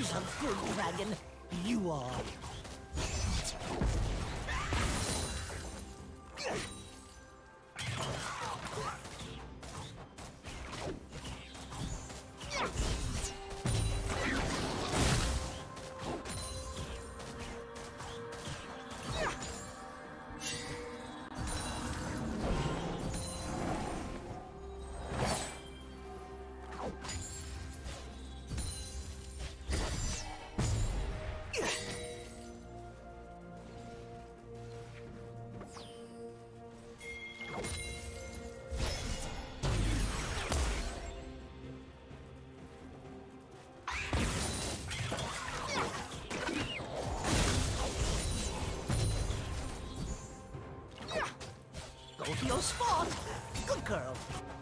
Who's a good dragon? You are. Go to your spot. Good girl.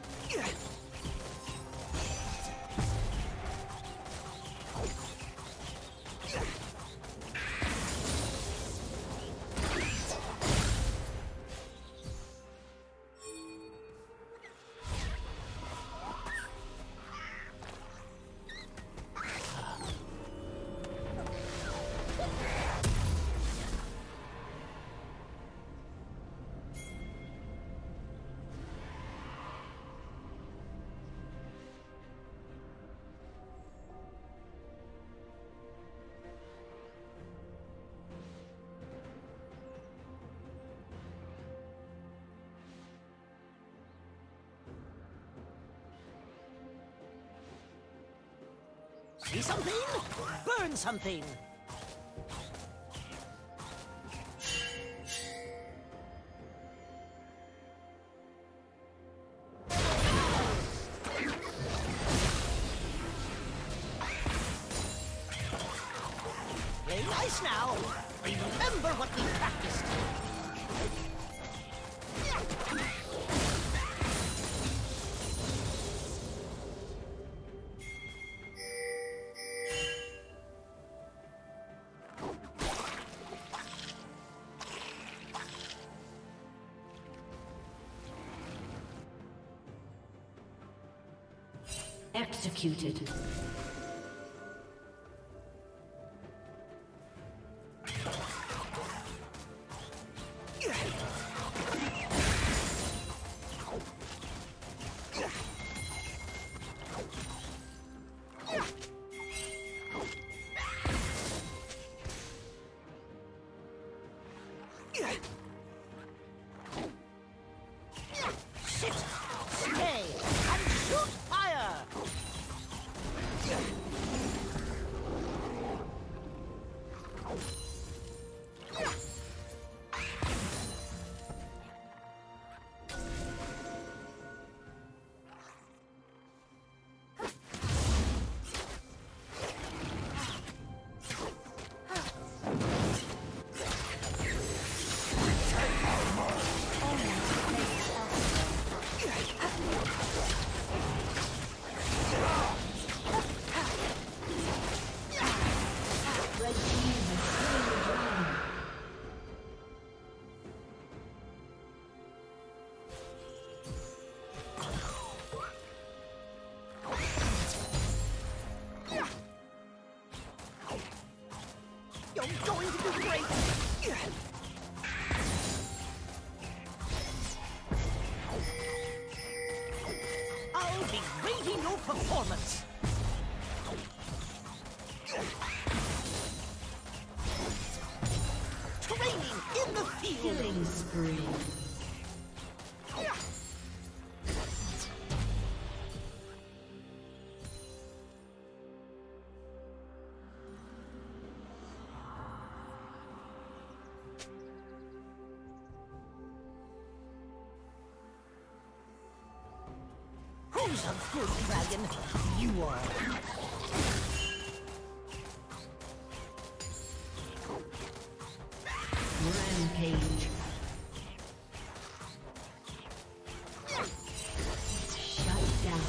See something? Burn something! Play nice now! Remember what we practiced! Executed. Sit, stay, and shoot fire! You're going to do great! I'll be rating your performance! Training in the field! Killing spree. Who's a good dragon? You are. Rampage. Shut down.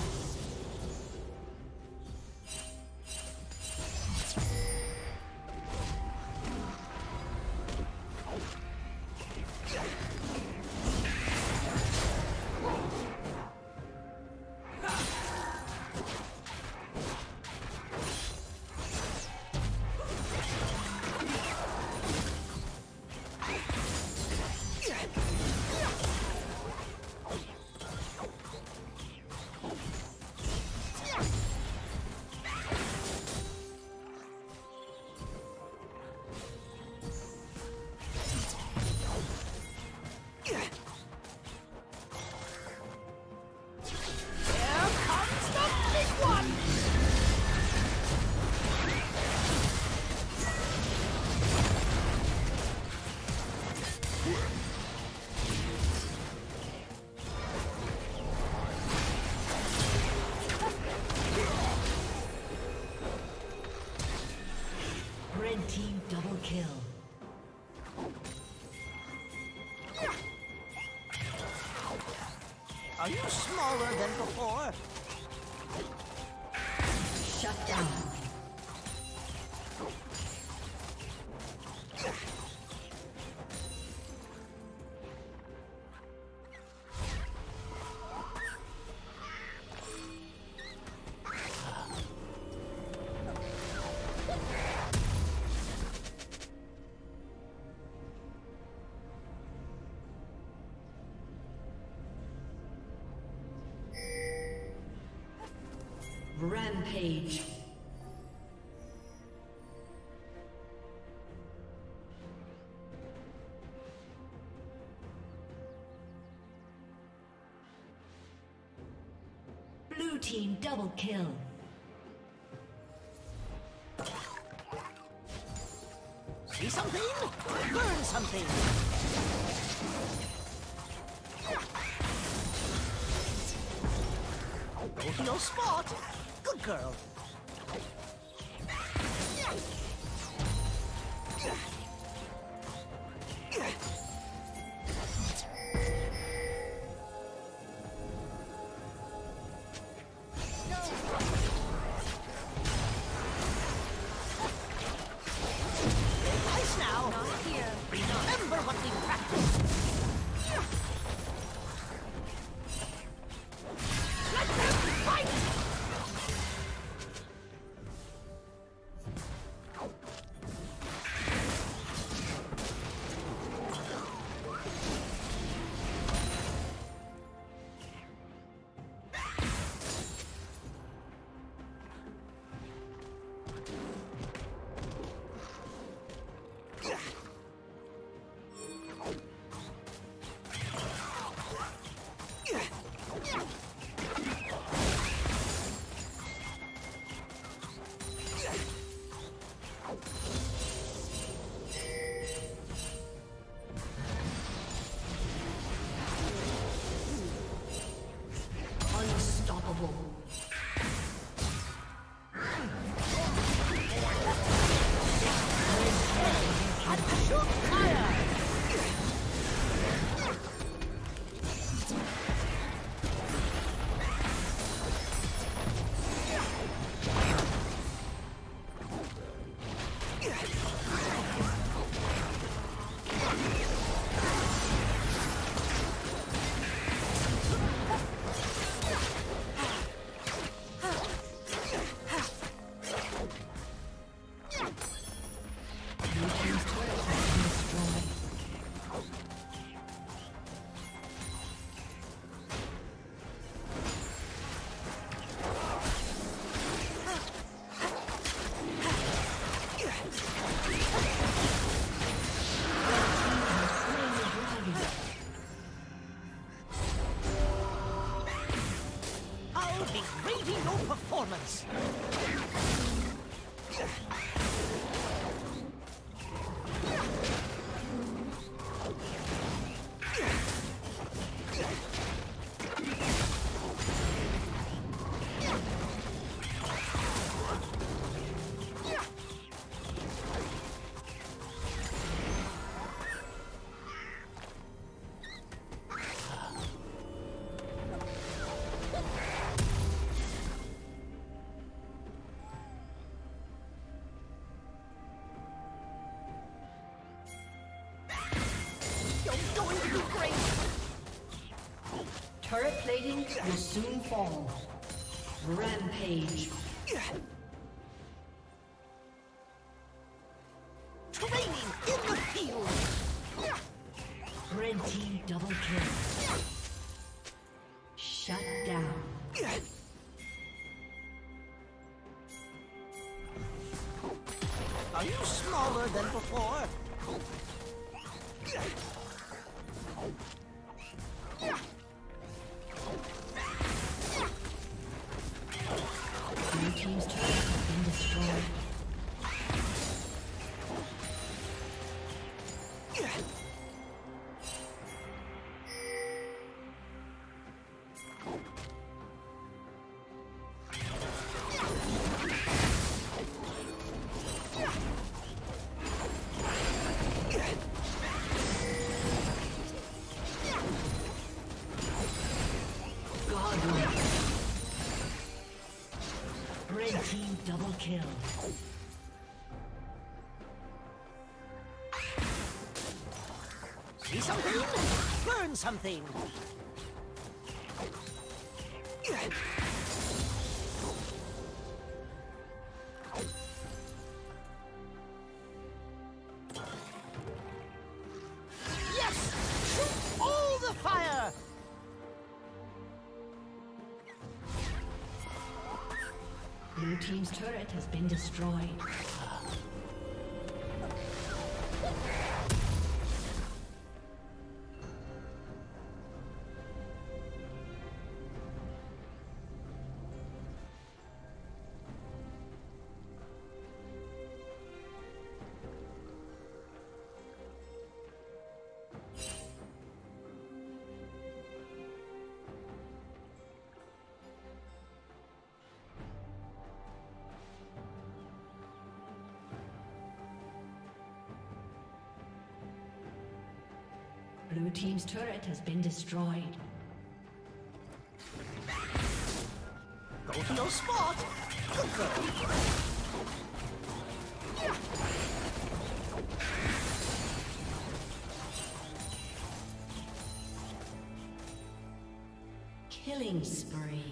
Are you smaller than before? Shut down. Rampage. Blue team double kill. See something? Learn something! Go to your spot! Good girl! Nice now! Not here. Remember what we practiced! Let them fight! Unstoppable. I'll be rating your performance! Turret plating will soon fall. Rampage. Training in the field! Red team double kill. Shut down. Are you smaller than before? Blue team's turret has been destroyed. Red team double kill. See something? Learn something. Yes! Shoot all the fire! Blue team's turret has been destroyed. Blue team's turret has been destroyed. Go to your spot. Good girl. Killing spree.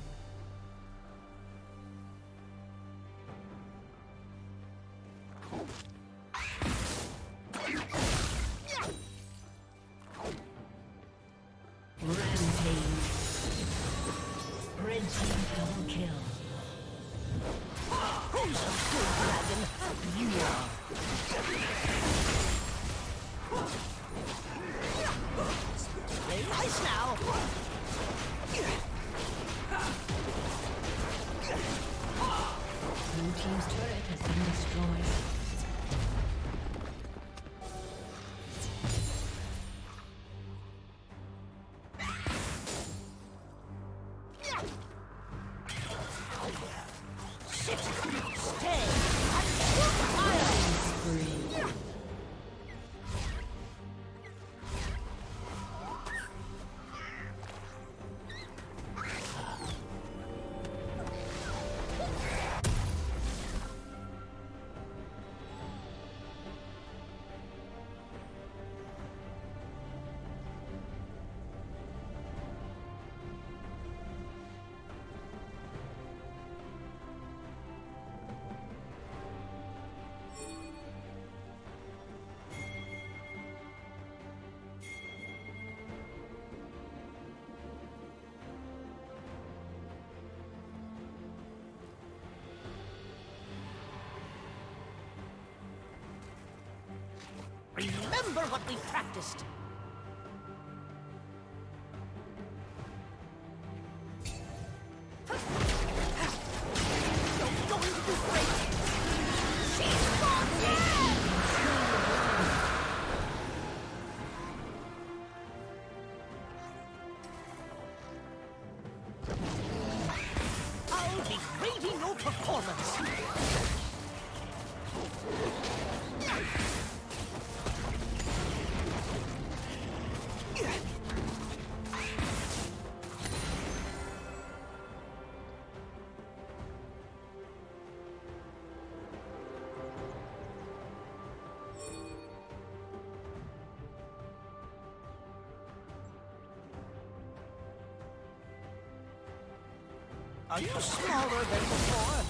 Remember what we practiced. You're going to do great. She's gone dead! I'll be rating your performance. Are you smaller than before?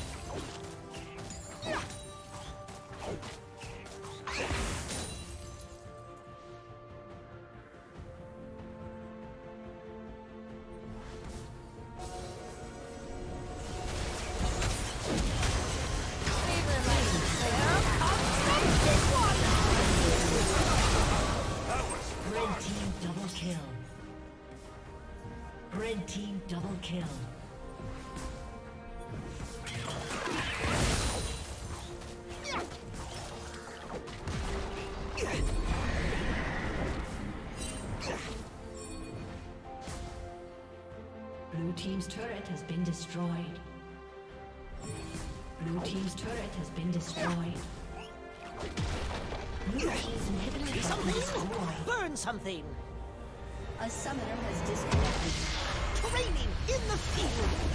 Red team double kill. Red team double kill. Blue team's turret has been destroyed. Blue team's turret has been destroyed. Blue team's inhibitor has been destroyed. Learn something. A summoner has disconnected. Training in the field.